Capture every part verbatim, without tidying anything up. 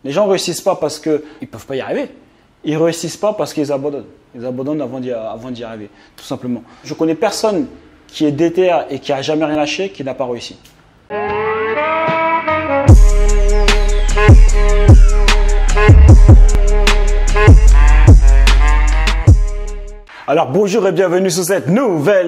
Les gens ne réussissent pas parce qu'ils ne peuvent pas y arriver. Ils ne réussissent pas parce qu'ils abandonnent. Ils abandonnent avant d'y, avant d'y arriver, tout simplement. Je connais personne qui est déter et qui n'a jamais rien lâché, qui n'a pas réussi. Alors bonjour et bienvenue sur cette nouvelle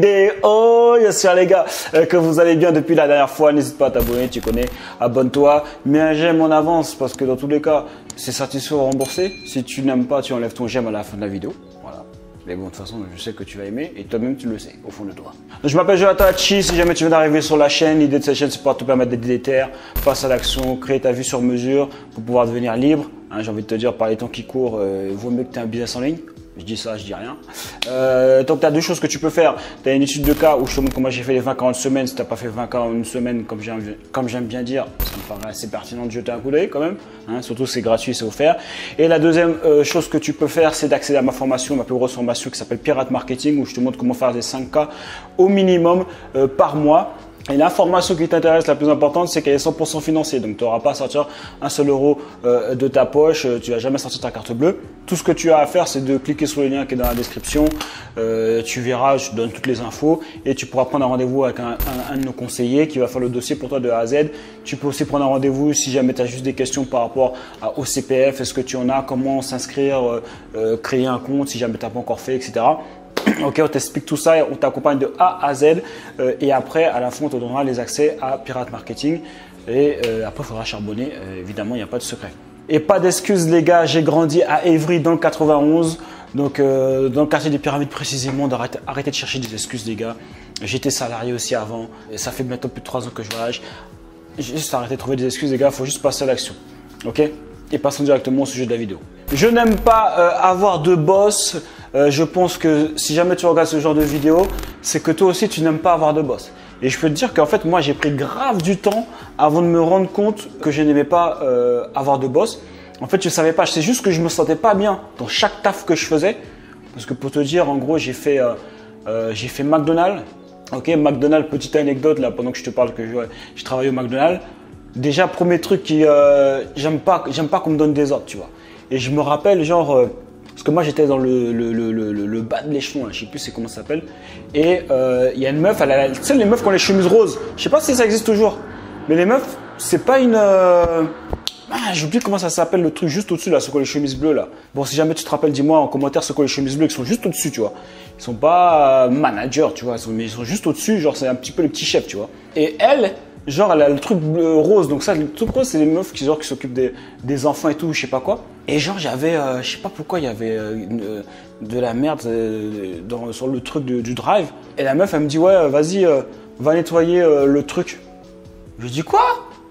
vidéo. J'espère les gars euh, que vous allez bien depuis la dernière fois. N'hésite pas à t'abonner, tu connais, abonne-toi. Mets un j'aime en avance parce que dans tous les cas, c'est satisfait ou remboursé. Si tu n'aimes pas, tu enlèves ton j'aime à la fin de la vidéo. Voilà. Mais bon, de toute façon, je sais que tu vas aimer et toi-même tu le sais au fond de toi. Donc, je m'appelle Jonathan Hachi. Si jamais tu viens d'arriver sur la chaîne, l'idée de cette chaîne c'est pour te permettre d'être déter, passer à l'action, créer ta vie sur mesure pour pouvoir devenir libre. Hein, j'ai envie de te dire, par les temps qui courent, euh, il vaut mieux que tu aies un business en ligne. Je dis ça, je dis rien. Euh, donc, tu as deux choses que tu peux faire. Tu as une étude de cas où je te montre comment j'ai fait les vingt cas en une semaine. Si tu n'as pas fait vingt cas en une semaine, comme j'aime bien dire, ça me paraît assez pertinent de jeter un coup d'œil quand même. Hein, surtout, c'est gratuit, c'est offert. Et la deuxième euh, chose que tu peux faire, c'est d'accéder à ma formation, ma plus grosse formation qui s'appelle Pirate Marketing, où je te montre comment faire des cinq cas au minimum euh, par mois. Et l'information qui t'intéresse la plus importante, c'est qu'elle est cent pour cent financière. Donc, tu n'auras pas à sortir un seul euro euh, de ta poche. Tu ne vas jamais sortir ta carte bleue. Tout ce que tu as à faire, c'est de cliquer sur le lien qui est dans la description. Euh, tu verras, je te donne toutes les infos et tu pourras prendre un rendez-vous avec un, un, un de nos conseillers qui va faire le dossier pour toi de A à Z. Tu peux aussi prendre un rendez-vous si jamais tu as juste des questions par rapport à, au C P F. Est-ce que tu en as? Comment s'inscrire? euh, euh, Créer un compte si jamais tu n'as pas encore fait, et cetera. Ok, on t'explique tout ça et on t'accompagne de A à Z euh, et après à la fin on te donnera les accès à Pirate Marketing et euh, après il faudra charbonner, euh, évidemment il n'y a pas de secret. Et pas d'excuses les gars, j'ai grandi à Évry dans le quatre-vingt-onze, donc euh, dans le quartier des Pyramides précisément. Arrêtez, arrêtez de chercher des excuses les gars, j'étais salarié aussi avant et ça fait bientôt plus de trois ans que je voyage. Juste arrêtez de trouver des excuses les gars, il faut juste passer à l'action, ok? Et passons directement au sujet de la vidéo. Je n'aime pas euh, avoir de boss. Euh, je pense que si jamais tu regardes ce genre de vidéo, c'est que toi aussi tu n'aimes pas avoir de boss. Et je peux te dire qu'en fait moi j'ai pris grave du temps avant de me rendre compte que je n'aimais pas euh, avoir de boss. En fait je ne savais pas, c'est juste que je me sentais pas bien dans chaque taf que je faisais. Parce que pour te dire en gros j'ai fait, euh, euh, j'ai fait McDonald's. Ok, McDonald's, petite anecdote là pendant que je te parle que je, ouais, je travaille au McDonald's. Déjà premier truc qui, euh, j'aime pas, j'aime pas qu'on me donne des ordres tu vois. Et je me rappelle genre... Euh, Parce que moi j'étais dans le, le, le, le, le bas de l'échelon, je sais plus c'est comment ça s'appelle. Et il euh, y a une meuf, elle a, tu sais les meufs qui ont les chemises roses, je sais pas si ça existe toujours. Mais les meufs, c'est pas une... Euh... Ah, j'oublie comment ça s'appelle le truc juste au-dessus là, ceux qui ont les chemises bleues là. Bon si jamais tu te rappelles, dis-moi en commentaire ceux qui ont les chemises bleues qui sont juste au-dessus tu vois. Ils sont pas euh, managers tu vois, mais ils sont juste au-dessus, genre c'est un petit peu les petits chefs tu vois. Et elle... Genre elle a le truc bleu, rose, donc ça le truc rose c'est les meufs qui, qui s'occupent des, des enfants et tout, je sais pas quoi. Et genre j'avais, euh, je sais pas pourquoi il y avait euh, une, euh, de la merde euh, dans, sur le truc de, du drive. Et la meuf elle me dit ouais vas-y euh, va nettoyer euh, le truc. Je dis quoi?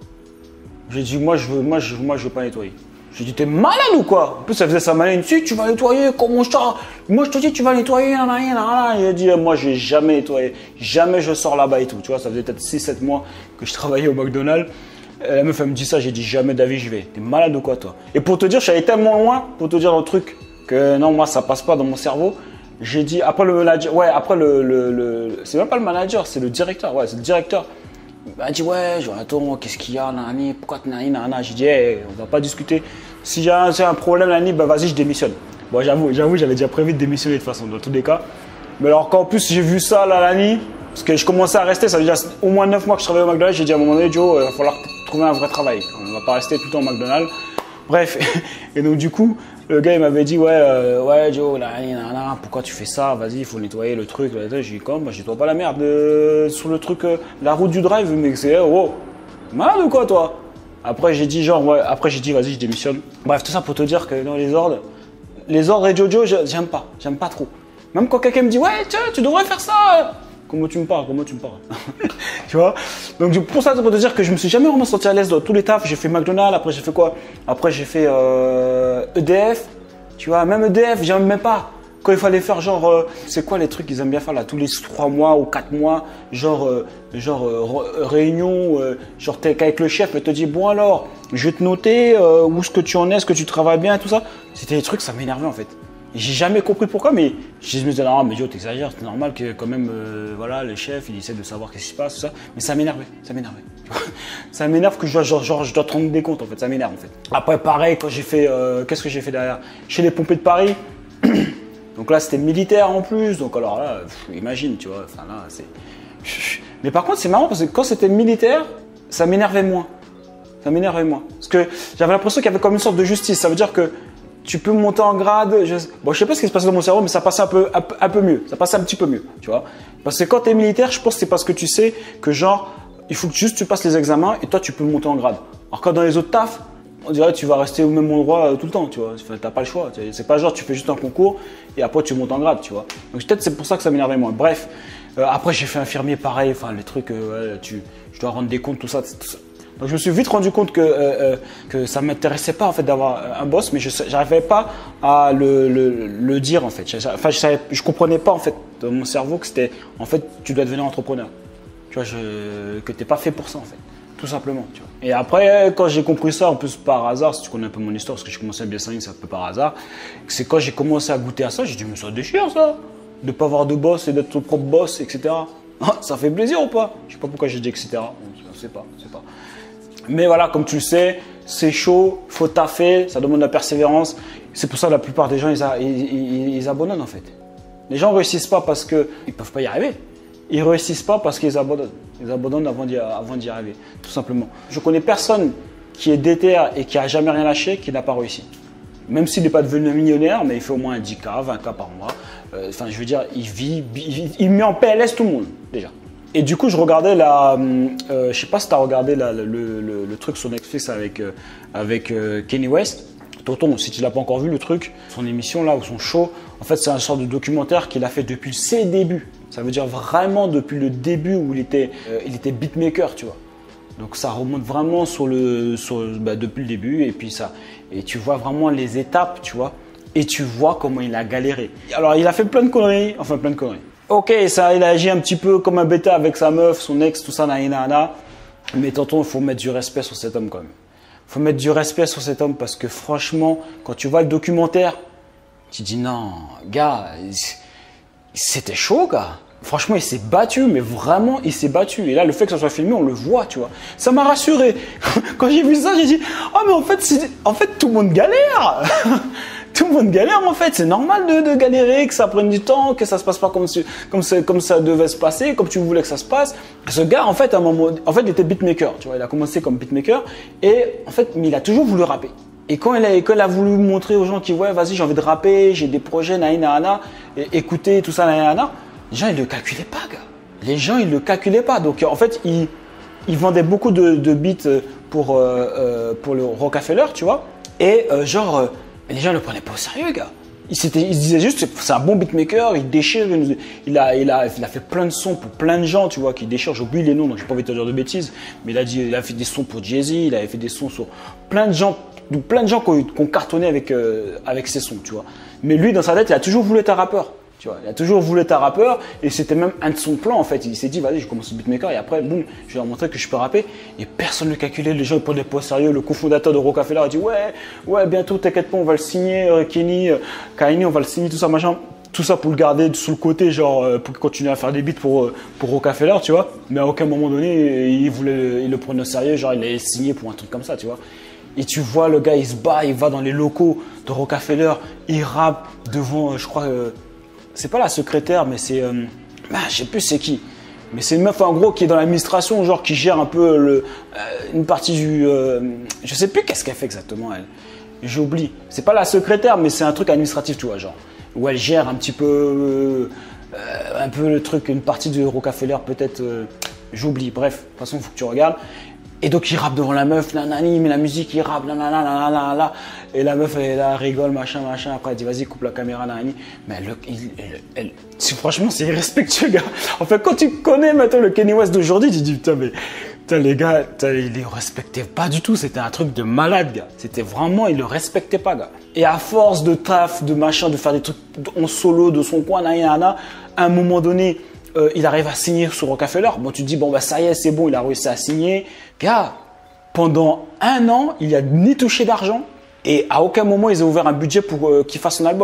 J'ai dit moi je veux, moi je, moi je veux pas nettoyer. J'ai dit t'es malade ou quoi? En plus elle faisait sa maline, si tu vas nettoyer, comment je t'en... Moi je te dis tu vas nettoyer, nan, nan, nan. J'ai dit moi je vais jamais nettoyer, jamais je sors là-bas et tout. Tu vois ça faisait peut-être six sept mois que je travaillais au McDonald's. La meuf elle me dit ça, j'ai dit jamais d'avis j'y vais. T'es malade ou quoi toi? Et pour te dire je suis allé tellement loin pour te dire le truc que non moi ça passe pas dans mon cerveau. J'ai dit après le manager, ouais après le, le, le c'est même pas le manager, c'est le directeur, ouais c'est le directeur. Il m'a dit ouais, Jonathan, qu'est-ce qu'il y a, nani, pourquoi tu nani, nana. J'ai dit hey, on va pas discuter. Si j'ai un, un problème, nani, bah vas-y, je démissionne. Bon, j'avoue, j'avoue, j'avais déjà prévu de démissionner de toute façon, dans tous les cas. Mais alors qu'en plus j'ai vu ça là, nani, parce que je commençais à rester, ça fait déjà au moins neuf mois que je travaillais au McDonald's. J'ai dit à un moment donné, Joe, il va falloir trouver un vrai travail. On va pas rester tout le temps au McDonald's. Bref, et donc du coup, le gars il m'avait dit ouais, euh, ouais Joe, nani, nana, pourquoi tu fais ça? Vas-y, il faut nettoyer le truc. J'ai dit comme, bah, je nettoie pas la merde euh, sur le truc, euh, la route du drive, mais c'est oh, malade ou quoi toi? Après j'ai dit genre ouais, après j'ai dit vas-y je démissionne. Bref tout ça pour te dire que dans les ordres, les ordres et Jojo j'aime pas, j'aime pas trop. Même quand quelqu'un me dit ouais tiens tu devrais faire ça. Comment tu me parles, comment tu me parles? Tu vois? Donc pour ça, pour te dire que je me suis jamais vraiment senti à l'aise dans tous les tafs. J'ai fait McDonald's, après j'ai fait quoi? Après j'ai fait euh, E D F. Tu vois, même E D F, j'aime même pas. Quand il fallait faire genre, euh, c'est quoi les trucs qu'ils aiment bien faire là, tous les trois mois ou quatre mois, genre, euh, genre euh, réunion, euh, genre t'es avec le chef et te dit bon alors, je vais te noter euh, où est-ce que tu en es, est-ce que tu travailles bien, tout ça. C'était des trucs, ça m'énervait en fait. J'ai jamais compris pourquoi, mais je me disais, non, mais Joe, t'exagères, c'est normal que quand même, euh, voilà, le chef, il essaie de savoir qu'est-ce qui se passe, tout ça. Mais ça m'énervait, ça m'énervait. Ça m'énerve que je dois, genre, genre, je dois te rendre des comptes, en fait, ça m'énerve, en fait. Après, pareil, quand j'ai fait, euh, qu'est-ce que j'ai fait derrière? Chez les pompiers de Paris, donc là, c'était militaire en plus, donc alors là, pff, imagine, tu vois, enfin là, c'est... Mais par contre, c'est marrant parce que quand c'était militaire, ça m'énervait moins. Ça m'énervait moins. Parce que j'avais l'impression qu'il y avait comme une sorte de justice, ça veut dire que tu peux monter en grade. Je... Bon, je sais pas ce qui se passait dans mon cerveau, mais ça passait un peu, un, un peu mieux. Ça passait un petit peu mieux, tu vois. Parce que quand tu es militaire, je pense que c'est parce que tu sais que genre, il faut que juste tu passes les examens et toi, tu peux monter en grade. Alors quand dans les autres tafs, on dirait que tu vas rester au même endroit euh, tout le temps, tu vois. Enfin, t'as pas le choix. C'est pas genre tu fais juste un concours et après tu montes en grade, tu vois. Donc peut-être c'est pour ça que ça m'énervait moins. Bref, euh, après j'ai fait infirmier, pareil. Enfin, les trucs, euh, ouais, tu, je dois rendre des comptes, tout ça, tout ça. Donc je me suis vite rendu compte que, euh, euh, que ça ne m'intéressait pas en fait d'avoir un boss, mais je n'arrivais pas à le, le, le dire en fait. Enfin, je ne je comprenais pas en fait dans mon cerveau que c'était en fait tu dois devenir entrepreneur. Tu vois, je, que tu n'es pas fait pour ça en fait, tout simplement. Tu vois. Et après, quand j'ai compris ça, en plus par hasard, si tu connais un peu mon histoire, parce que j'ai commencé à bien cinq, c'est un peu par hasard, c'est quand j'ai commencé à goûter à ça, j'ai dit mais ça déchire ça, de ne pas avoir de boss et d'être ton propre boss, et cetera. Ça fait plaisir ou pas? Je ne sais pas pourquoi j'ai dit et cetera. Je ne sais pas, je sais pas. Mais voilà, comme tu le sais, c'est chaud, il faut taffer, ça demande de la persévérance. C'est pour ça que la plupart des gens, ils, a, ils, ils, ils abandonnent en fait. Les gens ne réussissent pas parce qu'ils ne peuvent pas y arriver. Ils ne réussissent pas parce qu'ils abandonnent. Ils abandonnent avant d'y, avant d'y arriver, tout simplement. Je connais personne qui est déter et qui n'a jamais rien lâché, qui n'a pas réussi. Même s'il n'est pas devenu millionnaire, mais il fait au moins dix K, vingt K par mois. Euh, enfin, je veux dire, il vit, il, il met en P L S tout le monde, déjà. Et du coup, je regardais la, euh, je sais pas si tu as regardé la, le, le, le truc sur Netflix avec, euh, avec euh, Kanye West. Tonton, si tu l'as pas encore vu le truc, son émission là ou son show, en fait c'est un sorte de documentaire qu'il a fait depuis ses débuts. Ça veut dire vraiment depuis le début où il était, euh, il était beatmaker, tu vois. Donc ça remonte vraiment sur le, sur, bah, depuis le début et puis ça, et tu vois vraiment les étapes, tu vois, et tu vois comment il a galéré. Alors il a fait plein de conneries, enfin plein de conneries. Ok, ça, il a agi un petit peu comme un bêta avec sa meuf, son ex, tout ça, naïna, mais tonton, il faut mettre du respect sur cet homme quand même. Il faut mettre du respect sur cet homme parce que franchement, quand tu vois le documentaire, tu dis non, gars, c'était chaud, gars. Franchement, il s'est battu, mais vraiment, il s'est battu. Et là, le fait que ça soit filmé, on le voit, tu vois. Ça m'a rassuré. Quand j'ai vu ça, j'ai dit, oh, mais en fait, en fait, tout le monde galère. Tout le monde galère en fait, c'est normal de, de galérer, que ça prenne du temps, que ça se passe pas comme, comme, comme ça devait se passer, comme tu voulais que ça se passe. Ce gars en fait, à un moment, en fait, il était beatmaker, tu vois, il a commencé comme beatmaker et en fait, mais il a toujours voulu rapper. Et quand il a, quand il a voulu montrer aux gens qui, ouais, vas-y, j'ai envie de rapper, j'ai des projets, naïna, na, et écouter tout ça, naïna, na, les gens ils le calculaient pas, gars. Les gens ils le calculaient pas, donc en fait, il, il vendait beaucoup de, de beats pour euh, euh, pour le Rockefeller, tu vois, et euh, genre euh, les gens ne le prenaient pas au sérieux, gars. Il, il se disait juste, c'est un bon beatmaker, il déchire, il, il, a, il, a, il a fait plein de sons pour plein de gens, tu vois, qui déchirent. J'oublie les noms, donc j'ai pas envie de te dire de bêtises. Mais il a, dit, il a fait des sons pour Jay-Z, il avait fait des sons sur plein de gens, plein de gens qui ont, qui ont cartonné avec, euh, avec ses sons, tu vois. Mais lui, dans sa tête, il a toujours voulu être un rappeur. Tu vois, il a toujours voulu être un rappeur et c'était même un de son plan en fait. Il s'est dit, vas-y, je commence le beatmaker et après, boum, je vais leur montrer que je peux rapper. Et personne ne le calculait, les gens ne prenaient pas au sérieux. Le cofondateur de Rockefeller a dit, ouais, ouais, bientôt, t'inquiète pas, on va le signer, euh, Kenny, euh, Kanye, on va le signer, tout ça, machin. Tout ça pour le garder sous le côté, genre, euh, pour continuer à faire des beats pour, euh, pour Rockefeller, tu vois. Mais à aucun moment donné, il voulait, il le prenait au sérieux, genre, il l'avait signé pour un truc comme ça, tu vois. Et tu vois, le gars, il se bat, il va dans les locaux de Rockefeller, il rappe devant, euh, je crois, euh, c'est pas la secrétaire, mais c'est, euh, bah, je sais plus c'est qui. Mais c'est une meuf en gros qui est dans l'administration, genre qui gère un peu le, euh, une partie du, euh, je sais plus qu'est-ce qu'elle fait exactement elle. J'oublie. C'est pas la secrétaire, mais c'est un truc administratif, tu vois, genre où elle gère un petit peu, euh, un peu le truc, une partie de Rockefeller peut-être. Euh, J'oublie. Bref, de toute façon, il faut que tu regardes. Et donc il rappe devant la meuf, nanani, mais la musique il rappe, nanana, nanana, et la meuf elle, elle rigole, machin, machin, après elle dit vas-y coupe la caméra, nanani. Mais elle, elle, elle, elle franchement c'est irrespectueux gars. En fait quand tu connais maintenant le Kanye West d'aujourd'hui, tu te dis putain mais putain, les gars, ils ne le respectaient pas du tout, c'était un truc de malade gars. C'était vraiment, ils le respectaient pas gars. Et à force de taf, de machin, de faire des trucs en solo de son coin, nanana, à un moment donné, Euh, il arrive à signer sur Rockefeller. Bon, tu te dis, bon, bah, ça y est, c'est bon, il a réussi à signer. Gars, pendant un an, il n'a ni touché d'argent et à aucun moment, ils ont ouvert un budget pour euh, qu'il fasse son album.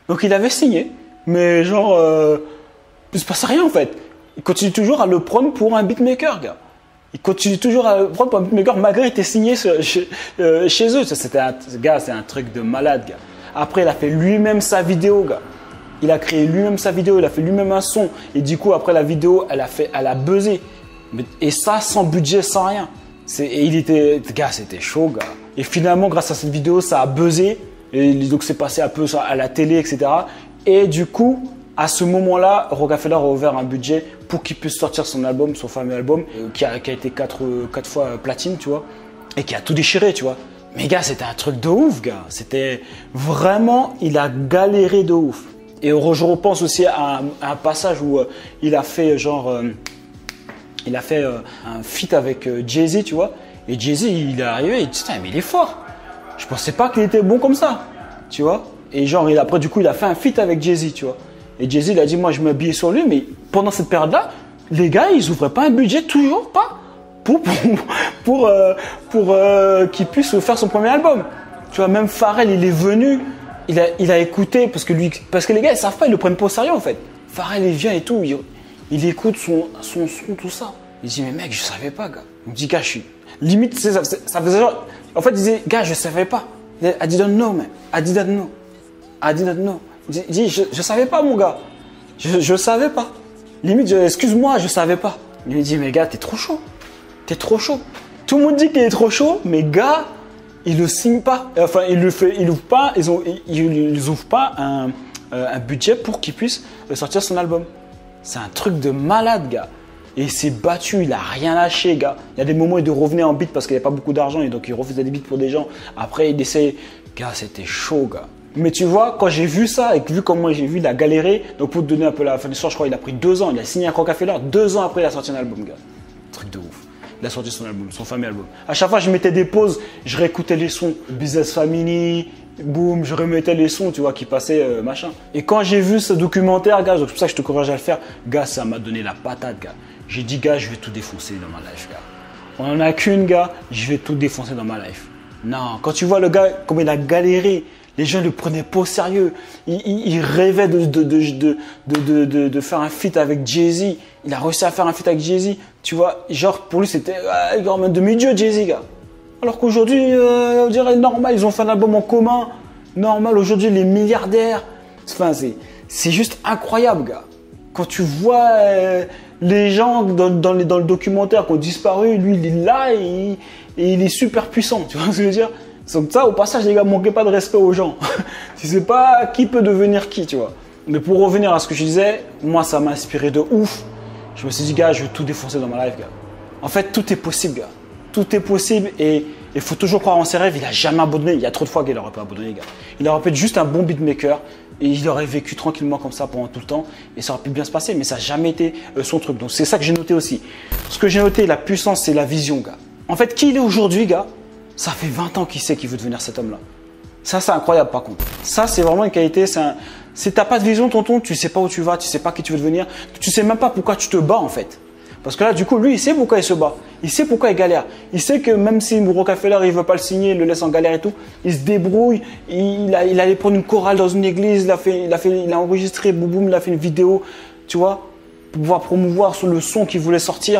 Donc il avait signé, mais genre, euh, il se passait rien en fait. Il continue toujours à le prendre pour un beatmaker, gars. Il continue toujours à le prendre pour un beatmaker malgré qu'il était signé chez, euh, chez eux. C'était un, gars, c'est un truc de malade, gars. Après, il a fait lui-même sa vidéo, gars. Il a créé lui-même sa vidéo, il a fait lui-même un son. Et du coup, après la vidéo, elle a fait, elle a buzzé. Et ça, sans budget, sans rien. Et il était, gars, c'était chaud, gars. Et finalement, grâce à cette vidéo, ça a buzzé. Et donc, c'est passé un peu à la télé, et cetera. Et du coup, à ce moment-là, Rockefeller a ouvert un budget pour qu'il puisse sortir son album, son fameux album, qui a, qui a été quatre, quatre fois platine, tu vois. Et qui a tout déchiré, tu vois. Mais gars, c'était un truc de ouf, gars. C'était vraiment, il a galéré de ouf. Et je repense aussi à un, à un passage où euh, il a fait genre, euh, il a fait euh, un feat avec euh, Jay-Z, tu vois. Et Jay-Z, il est arrivé, il dit, putain, mais il est fort. Je pensais pas qu'il était bon comme ça, tu vois. Et genre, il, après, du coup, il a fait un feat avec Jay-Z, tu vois. Et Jay-Z, il a dit, moi, je m'habillais sur lui, mais pendant cette période-là, les gars, ils ouvraient pas un budget, toujours pas, pour, pour, pour, euh, pour euh, qu'il puisse faire son premier album. Tu vois, même Pharrell, il est venu. Il a, il a écouté, parce que, lui, parce que les gars, ils savent pas, ils le prennent pas au sérieux en fait. Pharrell, il vient et tout, il, il écoute son, son son, tout ça. Il dit, mais mec, je savais pas, gars. Il me dit, gars, je suis. Limite, ça, ça, ça faisait genre. En fait, il disait, gars, je savais pas. I didn't know, man. I didn't know. I didn't know. Il dit, je, je savais pas, mon gars. Je, je savais pas. Limite, excuse-moi, je savais pas. Il me dit, mais gars, t'es trop chaud. T'es trop chaud. Tout le monde dit qu'il est trop chaud, mais gars. Ils le signent pas, enfin ils le fait, ils ouvrent pas, ils ont, ils, ils ouvrent pas un, euh, un budget pour qu'il puisse sortir son album. C'est un truc de malade, gars. Et il s'est battu, il a rien lâché, gars. Il y a des moments où il revenait en beat parce qu'il n'y avait pas beaucoup d'argent et donc il refaisait des beats pour des gens. Après il essayait, gars, c'était chaud, gars. Mais tu vois, quand j'ai vu ça et que vu comment j'ai vu, il a galéré. Donc pour te donner un peu la fin de l'histoire, je crois qu'il a pris deux ans. Il a signé un Rockefeller, deux ans après il a sorti un album, gars. Truc de ouf. Il a sorti son album, son fameux album. À chaque fois, je mettais des pauses, je réécoutais les sons. Business Family, boum, je remettais les sons, tu vois, qui passaient, euh, machin. Et quand j'ai vu ce documentaire, gars, c'est pour ça que je te encourage à le faire, gars, ça m'a donné la patate, gars. J'ai dit, gars, je vais tout défoncer dans ma life, gars. On en a qu'une, gars, je vais tout défoncer dans ma life. Non, quand tu vois le gars, comment il a galéré, les gens ne le prenaient pas au sérieux. Il, il, il rêvait de, de, de, de, de, de, de faire un feat avec Jay-Z. Il a réussi à faire un feat avec Jay-Z. Tu vois, genre, pour lui, c'était euh, genre un demi-dieu, Jay-Z, gars. Alors qu'aujourd'hui, euh, on dirait normal, ils ont fait un album en commun. Normal, aujourd'hui, les milliardaires. Enfin, c'est juste incroyable, gars. Quand tu vois euh, les gens dans, dans, les, dans le documentaire qui ont disparu, lui, il est là et, et il est super puissant. Tu vois ce que je veux dire? Donc ça, au passage, les gars, manquez pas de respect aux gens. Tu sais pas qui peut devenir qui, tu vois. Mais pour revenir à ce que je disais, moi, ça m'a inspiré de ouf. Je me suis dit, gars, je vais tout défoncer dans ma life, gars. En fait, tout est possible, gars. Tout est possible et il faut toujours croire en ses rêves. Il n'a jamais abandonné. Il y a trop de fois qu'il n'aurait pas abandonné, gars. Il aurait pu être juste un bon beatmaker et il aurait vécu tranquillement comme ça pendant tout le temps et ça aurait pu bien se passer, mais ça n'a jamais été son truc. Donc, c'est ça que j'ai noté aussi. Ce que j'ai noté, la puissance, c'est la vision, gars. En fait, qui il est aujourd'hui, gars, ça fait vingt ans qu'il sait qu'il veut devenir cet homme-là. Ça, c'est incroyable, par contre. Ça, c'est vraiment une qualité. C'est un... Si tu n'as pas de vision, tonton, tu ne sais pas où tu vas, tu ne sais pas qui tu veux devenir, tu ne sais même pas pourquoi tu te bats, en fait. Parce que là, du coup, lui, il sait pourquoi il se bat. Il sait pourquoi il galère. Il sait que même si Rockefeller, il ne veut pas le signer, il le laisse en galère et tout, il se débrouille. Il, a, il allait prendre une chorale dans une église, il a, fait, il a, fait, il a enregistré, boum, boum, il a fait une vidéo, tu vois, pour pouvoir promouvoir sur le son qu'il voulait sortir.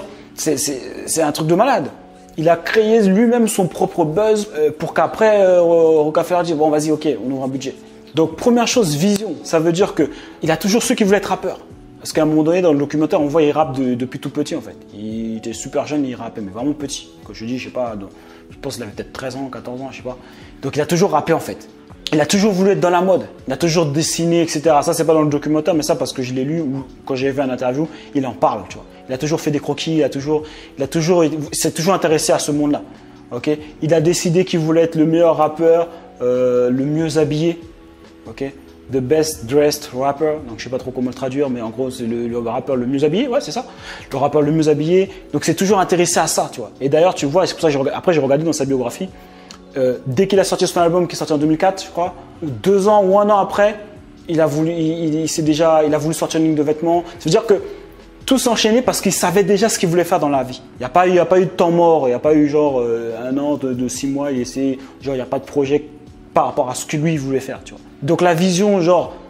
C'est un truc de malade. Il a créé lui-même son propre buzz pour qu'après, euh, Rockefeller dise, bon, vas-y, ok, on ouvre un budget. Donc, première chose, vision. Ça veut dire qu'il a toujours ceux qui voulaient être rappeurs. Parce qu'à un moment donné, dans le documentaire, on voit qu'il rappe de, depuis tout petit, en fait. Il était super jeune, il rappait, mais vraiment petit. Quand je dis, je sais pas, je pense qu'il avait peut-être treize ans, quatorze ans, je sais pas. Donc, il a toujours rappé, en fait. Il a toujours voulu être dans la mode. Il a toujours dessiné, et cetera. Ça, c'est pas dans le documentaire, mais ça, parce que je l'ai lu ou quand j'ai vu un interview, il en parle, tu vois. Il a toujours fait des croquis, il a toujours, il a toujours, s'est toujours intéressé à ce monde-là. Ok. Il a décidé qu'il voulait être le meilleur rappeur, euh, le mieux habillé. Ok. The best dressed rapper. Donc je sais pas trop comment le traduire, mais en gros c'est le, le rappeur le mieux habillé. Ouais, c'est ça. Le rappeur le mieux habillé. Donc c'est toujours intéressé à ça, tu vois. Et d'ailleurs, tu vois, c'est pour ça que j'ai, après j'ai regardé dans sa biographie. Euh, dès qu'il a sorti son album, qui est sorti en deux mille quatre, je crois, ou deux ans ou un an après, il a voulu, il, il, il s'est déjà, il a voulu sortir une ligne de vêtements. Ça veut dire que tout s'est enchaîné parce qu'il savait déjà ce qu'il voulait faire dans la vie. Il n'y a pas eu, il y a pas eu de temps mort, il n'y a pas eu genre euh, un an, de, de six mois, il essaie, genre il n'y a pas de projet par rapport à ce que lui il voulait faire, tu vois. Donc la vision, genre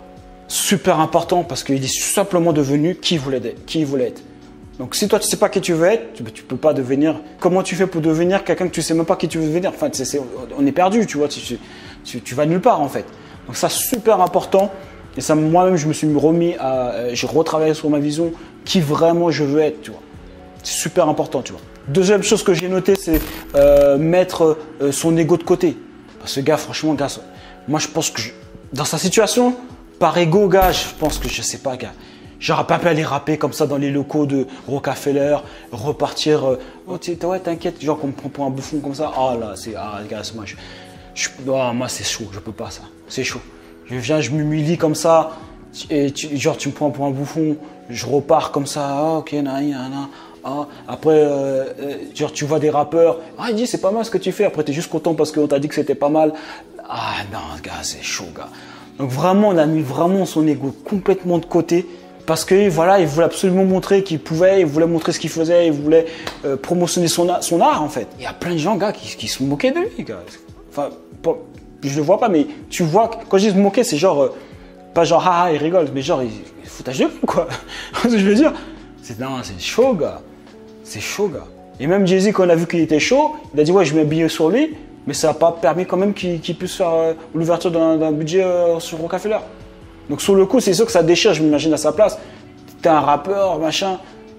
Super important parce qu'il est simplement devenu qui il voulait être. Qui il voulait être. Donc si toi tu sais pas qui tu veux être, tu, tu peux pas devenir. Comment tu fais pour devenir quelqu'un que tu sais même pas qui tu veux devenir? Enfin, c'est, c'est, on est perdu, tu vois. Tu, tu, tu vas nulle part en fait. Donc ça super important. Et ça, moi-même, je me suis remis à, euh, j'ai retravaillé sur ma vision, qui vraiment je veux être, tu vois. C'est super important, tu vois. Deuxième chose que j'ai noté, c'est euh, mettre euh, son ego de côté. Parce que gars, franchement, gars, moi je pense que je, dans sa situation, par ego, gars, je pense que je sais pas, gars. J'aurais pas pu aller rapper comme ça dans les locaux de Rockefeller, repartir. Euh, oh, ouais, t'inquiète, genre qu'on me prend pour un bouffon comme ça. Ah là, c'est, ah, gars, moi, je, je, oh, moi c'est chaud, je peux pas ça. C'est chaud. Je viens, je m'humilie comme ça, et tu, genre tu me prends pour un bouffon, je repars comme ça, ah ok, na, na, na, ah. Après, euh, euh, genre tu vois des rappeurs, ah il dit c'est pas mal ce que tu fais, après tu es juste content parce qu'on t'a dit que c'était pas mal. Ah non, gars, c'est chaud, gars. Donc vraiment, on a mis vraiment son ego complètement de côté, parce que voilà, il voulait absolument montrer qu'il pouvait, il voulait montrer ce qu'il faisait, il voulait euh, promotionner son, son art en fait. Il y a plein de gens, gars, qui, qui se moquaient de lui, gars. Enfin, pas, je le vois pas, mais tu vois, quand je dis se moquer, c'est genre, euh, pas genre, haha, il rigole, mais genre, il, il foutage de gueule, quoi. Ce que je veux dire, c'est, non, c'est chaud, gars. C'est chaud, gars. Et même Jay-Z, quand on a vu qu'il était chaud, il a dit, ouais, je mets un billet sur lui, mais ça n'a pas permis quand même qu'il, qu'il puisse faire euh, l'ouverture d'un, d'un budget euh, sur Rockefeller. Donc, sur le coup, c'est sûr que ça déchire, je m'imagine à sa place. T'es un rappeur, machin,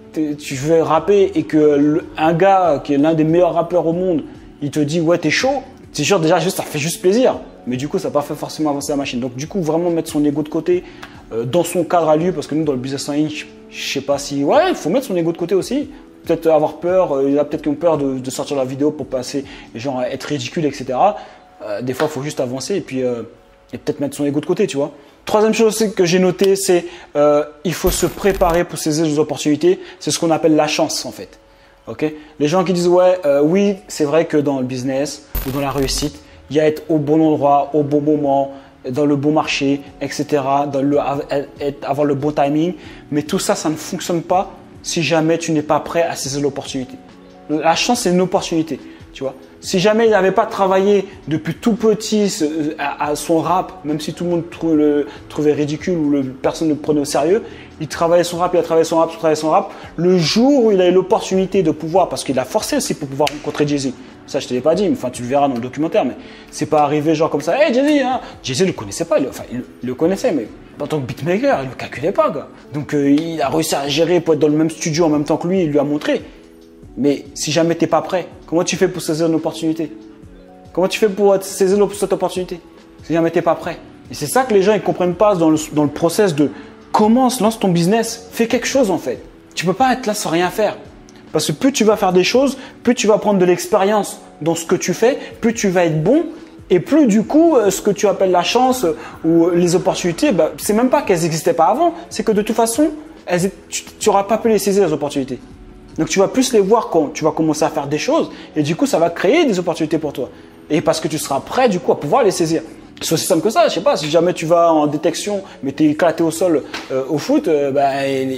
tu veux rapper et que le, un gars qui est l'un des meilleurs rappeurs au monde, il te dit, ouais, t'es chaud. C'est sûr, déjà, juste, ça fait juste plaisir. Mais du coup, ça n'a pas fait forcément avancer la machine. Donc, du coup, vraiment mettre son ego de côté euh, dans son cadre à lui. Parce que nous, dans le business en ligne, je sais pas si. Ouais, il faut mettre son ego de côté aussi. Peut-être avoir peur. Euh, il y en a peut-être qui ont peur de, de sortir la vidéo pour passer, genre, être ridicule, et cetera. Euh, des fois, il faut juste avancer et puis euh, et peut-être mettre son ego de côté, tu vois. Troisième chose que j'ai noté, c'est euh, il faut se préparer pour saisir les opportunités. C'est ce qu'on appelle la chance, en fait. Okay. Les gens qui disent ouais, euh, oui, c'est vrai que dans le business ou dans la réussite, il y a être au bon endroit, au bon moment, dans le bon marché, et cetera. Dans le, avoir le bon timing. Mais tout ça, ça ne fonctionne pas si jamais tu n'es pas prêt à saisir l'opportunité. La chance, c'est une opportunité, tu vois. Si jamais il n'avait pas travaillé depuis tout petit à, à son rap, même si tout le monde trou, le, trouvait ridicule ou le, personne ne le prenait au sérieux, il travaillait son rap, il a travaillé son rap, il a travaillé son rap. Le jour où il a eu l'opportunité de pouvoir, parce qu'il a forcé aussi pour pouvoir rencontrer Jay-Z. Ça, je ne te l'ai pas dit, mais enfin, tu le verras dans le documentaire, mais c'est pas arrivé genre comme ça. Hey Jay-Z, hein. Jay-Z ne le connaissait pas, il, enfin, il, il le connaissait, mais en tant que beatmaker, il ne le calculait pas, gars. Donc, euh, il a réussi à gérer pour être dans le même studio en même temps que lui, il lui a montré. Mais si jamais tu n'es pas prêt, comment tu fais pour saisir une opportunité? Comment tu fais pour saisir cette opportunité si jamais tu n'es pas prêt? Et c'est ça que les gens ne comprennent pas dans le, dans le process de commence, lance ton business, fais quelque chose en fait. Tu ne peux pas être là sans rien faire. Parce que plus tu vas faire des choses, plus tu vas prendre de l'expérience dans ce que tu fais, plus tu vas être bon. Et plus du coup, ce que tu appelles la chance ou les opportunités, bah, c'est même pas qu'elles n'existaient pas avant, c'est que de toute façon, elles, tu n'auras pas pu les saisir les opportunités. Donc tu vas plus les voir quand tu vas commencer à faire des choses et du coup ça va créer des opportunités pour toi. Et parce que tu seras prêt du coup à pouvoir les saisir. C'est aussi simple que ça, je sais pas, si jamais tu vas en détection mais tu es éclaté au sol euh, au foot, euh, bah,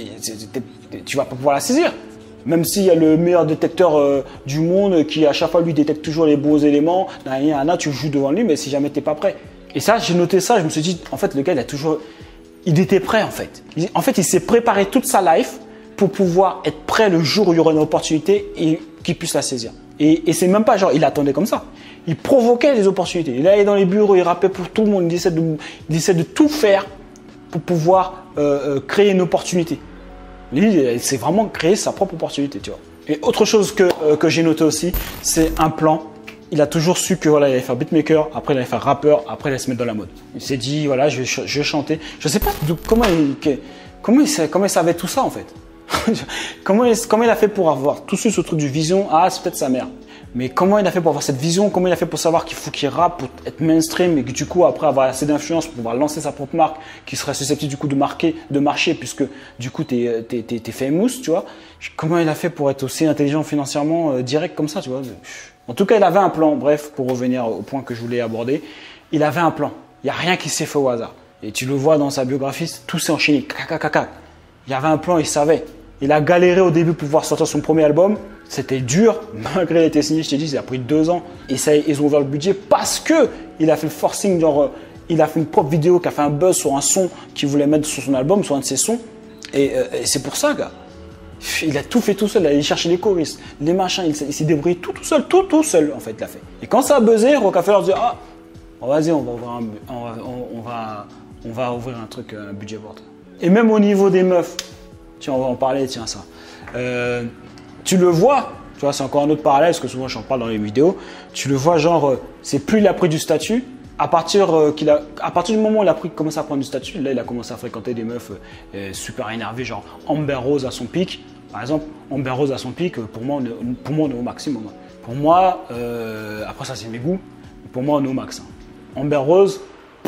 tu vas pas pouvoir la saisir. Même s'il y a le meilleur détecteur euh, du monde qui à chaque fois lui détecte toujours les beaux éléments, là, tu joues devant lui mais si jamais tu n'es pas prêt. Et ça, j'ai noté ça, je me suis dit en fait le gars il a toujours, il était prêt en fait. Il, en fait il s'est préparé toute sa life pour pouvoir être prêt le jour où il y aura une opportunité et qu'il puisse la saisir. Et, et c'est même pas genre, il attendait comme ça. Il provoquait des opportunités. Il allait dans les bureaux, il rappait pour tout le monde, il essaie de, il essaie de tout faire pour pouvoir euh, euh, créer une opportunité. Lui, il s'est vraiment créé sa propre opportunité, tu vois. Et autre chose que, euh, que j'ai noté aussi, c'est un plan. Il a toujours su que voilà, il allait faire beatmaker, après il allait faire rappeur, après il allait se mettre dans la mode. Il s'est dit, voilà, je vais, ch je vais chanter. Je sais pas de, comment, il, que, comment, il, comment il savait tout ça en fait. comment, il, comment il a fait pour avoir tout ce, ce truc de vision? Ah, c'est peut-être sa mère. Mais comment il a fait pour avoir cette vision? Comment il a fait pour savoir qu'il faut qu'il rappe pour être mainstream et que du coup, après avoir assez d'influence pour pouvoir lancer sa propre marque qui serait susceptible du coup de, marquer, de marcher puisque du coup, tu es, t'es, t'es, t'es famous, tu vois. Comment il a fait pour être aussi intelligent financièrement euh, direct comme ça, tu vois. En tout cas, il avait un plan. Bref, pour revenir au point que je voulais aborder, il avait un plan. Il n'y a rien qui s'est fait au hasard. Et tu le vois dans sa biographie, tout s'est enchaîné. Il y avait un plan, il savait. Il a galéré au début pour pouvoir sortir son premier album. C'était dur, malgré il a été signé, je t'ai dit, ça a pris deux ans. Et ça, ils ont ouvert le budget parce que il a fait le forcing, genre, il a fait une propre vidéo qui a fait un buzz sur un son qu'il voulait mettre sur son album, sur un de ses sons. Et, euh, et c'est pour ça, gars. Il a tout fait tout seul, il allait chercher les choristes, les machins, il, il s'est débrouillé tout tout seul, tout tout seul en fait, il l'a fait. Et quand ça a buzzé, Rockefeller dit ah, oh, vas-y, on va ouvrir un, on va, on, on va, on va ouvrir un truc, un budget pour toi. Et même au niveau des meufs, tiens, on va en parler, tiens ça. Euh, tu le vois, tu vois, c'est encore un autre parallèle parce que souvent j'en parle dans les vidéos. Tu le vois, genre, c'est plus il a pris du statut. À partir, euh, qu'il a, à partir du moment où il a pris, commencé à prendre du statut, là il a commencé à fréquenter des meufs euh, super énervées, genre Amber Rose à son pic. Par exemple, Amber Rose à son pic, pour moi on est, pour moi, on est au maximum. Pour moi, euh, après ça c'est mes goûts, pour moi on est au max. Amber Rose,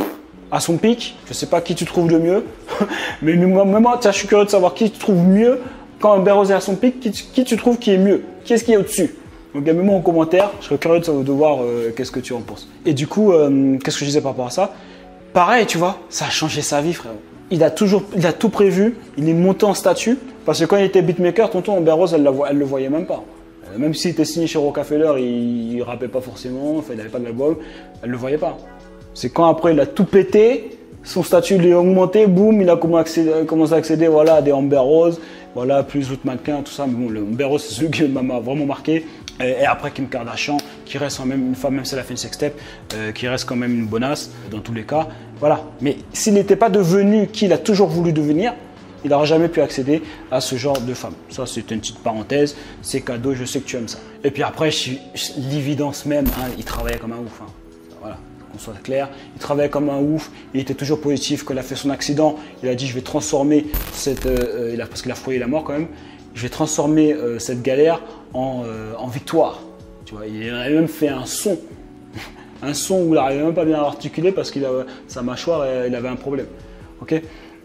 à son pic, je sais pas qui tu trouves le mieux, mais moi, moi je suis curieux de savoir qui tu trouves mieux quand Amber Rose est à son pic, qui, qui tu trouves qui est mieux, qui est-ce qui est au-dessus. Donc, mets-moi en commentaire, je serais curieux de, de voir euh, qu'est-ce que tu en penses. Et du coup, euh, qu'est-ce que je disais par rapport à ça? Pareil, tu vois, ça a changé sa vie, frère. Il a toujours, il a tout prévu, il est monté en statut, parce que quand il était beatmaker, tonton Amber Rose, elle ne le voyait même pas. Euh, même s'il était signé chez Rockefeller, il ne rappait pas forcément, enfin, il n'avait pas de l'album, elle ne le voyait pas. C'est quand après, il a tout pété, son statut il est augmenté, boum, il a commencé à accéder voilà, à des Amber Rose, voilà, plus d'autres mannequins, tout ça. Mais bon, le Amber Rose, c'est celui qui m'a vraiment marqué. Et après Kim Kardashian, qui reste quand même une femme, même si elle a fait une sextape, euh, qui reste quand même une bonasse dans tous les cas. Voilà. Mais s'il n'était pas devenu qui il a toujours voulu devenir, il n'aurait jamais pu accéder à ce genre de femme. Ça, c'est une petite parenthèse. C'est cadeau, je sais que tu aimes ça. Et puis après, l'évidence même, hein, il travaillait comme un ouf. Hein. Voilà, qu'on soit clair. Il travaillait comme un ouf. Il était toujours positif. Quand il a fait son accident, il a dit je vais transformer cette. Euh, il a, parce qu'il a frôlé la mort quand même. Je vais transformer euh, cette galère en, euh, en victoire. Tu vois, il avait même fait un son, un son où il n'arrivait même pas bien à articuler parce qu'il avait sa mâchoire, et il avait un problème. Ok.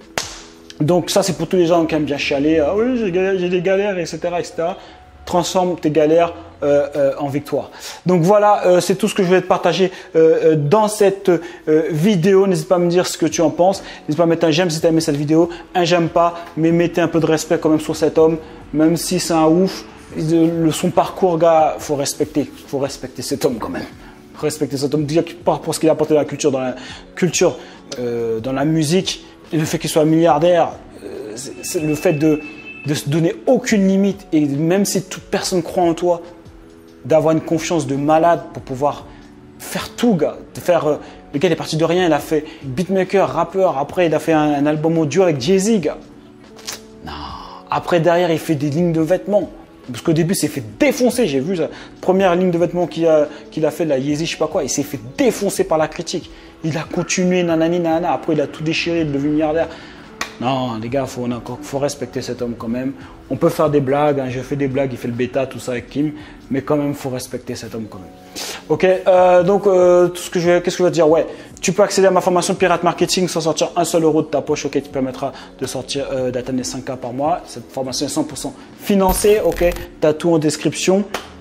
Donc ça, c'est pour tous les gens qui aiment bien chialer. Ah oui, j'ai des galères, et cetera, et cetera. Transforme tes galères euh, euh, en victoire. Donc voilà, euh, c'est tout ce que je voulais te partager euh, euh, dans cette euh, vidéo. N'hésite pas à me dire ce que tu en penses. N'hésite pas à mettre un j'aime si tu as aimé cette vidéo, un j'aime pas, mais mettez un peu de respect quand même sur cet homme, même si c'est un ouf. Le, son parcours, gars, faut respecter, faut respecter cet homme quand même. Faut respecter cet homme déjà pour ce qu'il a apporté dans la culture, dans la culture, euh, dans la musique, et le fait qu'il soit milliardaire, euh, c'est le fait de de se donner aucune limite, et même si toute personne croit en toi, d'avoir une confiance de malade pour pouvoir faire tout, gars. De faire, euh, le gars il est parti de rien, il a fait beatmaker, rappeur, après il a fait un, un album audio avec Jay-Z, gars. Non. Après derrière il fait des lignes de vêtements, parce qu'au début il s'est fait défoncer, j'ai vu sa première ligne de vêtements qu'il a, qu'il a fait, la Yeezy, je sais pas quoi, il s'est fait défoncer par la critique. Il a continué, nanani, nanana, après il a tout déchiré, il est devenu milliardaire. Non, les gars, il faut, faut respecter cet homme quand même. On peut faire des blagues, hein, j'ai fait des blagues, il fait le bêta, tout ça avec Kim, mais quand même, il faut respecter cet homme quand même. Ok, euh, donc, euh, tout ce que je vais, qu'est-ce que je veux dire? Ouais, tu peux accéder à ma formation Pirate Marketing sans sortir un seul euro de ta poche, ok, qui te permettra de sortir, euh, d'atteindre les cinq K par mois. Cette formation est cent pour cent financée, ok, tu as tout en description.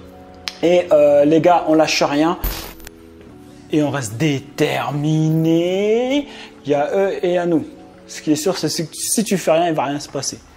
Et euh, les gars, on lâche rien et on reste déterminé. Il y a eux et à nous. Ce qui est sûr, c'est que si tu fais rien, il ne va rien se passer.